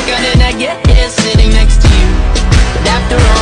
How did I get here sitting next to you? But after all